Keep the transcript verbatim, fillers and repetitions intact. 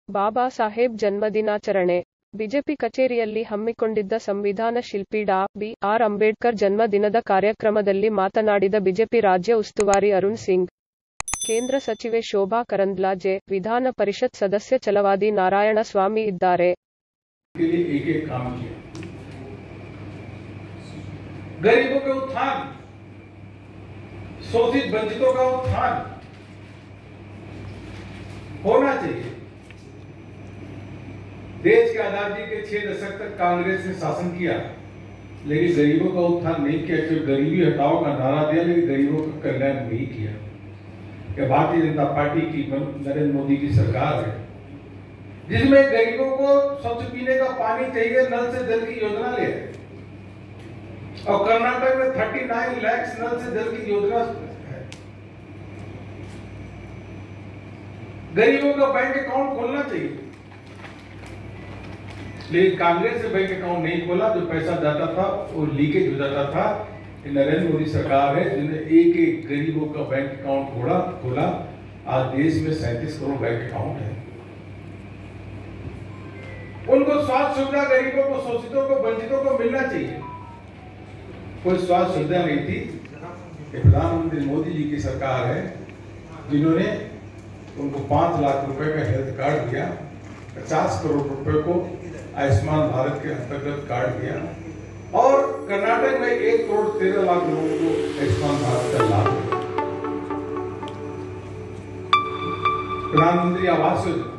Baba Saheb ಜನ್ಮದಿನಾಚರಣೆ BJP ಕಚೇರಿಯಲ್ಲಿ ಹಮ್ಮಿಕೊಂಡಿದ್ದ ಸಂವಿಧಾನ ಶಿಲ್ಪಿ ಡಾ ಬಿ ಆರ್ ಅಂಬೇಡ್ಕರ್ ಜನ್ಮದಿನದ ಕಾರ್ಯಕ್ರಮದಲ್ಲಿ ಮಾತನಾಡಿದ ಬಿಜೆಪಿ ರಾಜ್ಯ ಉಸ್ತುವಾರಿ ಅರುಣ್ ಸಿಂಗ್, ಕೇಂದ್ರ ಸಚಿವೆ ಶೋಭಾ ಕರಂದ್ಲಾಜೆ, ವಿಧಾನ ಪರಿಷತ್ ಸದಸ್ಯ ಛಲವಾದಿ ನಾರಾಯಣ ಸ್ವಾಮಿ ಇದ್ದಾರೆ. गरीबों के उत्थान, शोषित वंचितों का उत्थान होना चाहिए. देश की आजादी के छह दशक तक कांग्रेस ने शासन किया, लेकिन गरीबों का उत्थान नहीं किया. सिर्फ गरीबी हटाओ का नारा दिया, लेकिन गरीबों का कल्याण नहीं किया. यह भारतीय जनता पार्टी की नरेंद्र मोदी की सरकार है, जिसमें गरीबों को स्वच्छ पीने का पानी चाहिए, नल से जल की योजना ले. और कर्नाटक में उनतालीस लाख नल से जल की योजना है. गरीबों का बैंक अकाउंट खोलना चाहिए, लेकिन कांग्रेस ने बैंक अकाउंट नहीं खोला. जो पैसा जाता था वो लीकेज हो जाता था. नरेंद्र मोदी सरकार है जिन्होंने एक एक गरीबों का बैंक अकाउंट खोला खोला आज देश में सैंतीस करोड़ बैंक अकाउंट है. उनको स्वास्थ्य सुविधा गरीबों को, शोषितों को, वंचितों को मिलना चाहिए. कोई स्वास्थ्य सुविधा नहीं थी. प्रधानमंत्री मोदी जी की सरकार है जिन्होंने उनको पांच लाख रुपए का हेल्थ कार्ड दिया, पचास करोड़ रुपए को आयुष्मान भारत के अंतर्गत कार्ड दिया, और कर्नाटक में एक करोड़ तेरह लाख लोगों को आयुष्मान भारत का लाभ दिया. प्रधानमंत्री आवास योजना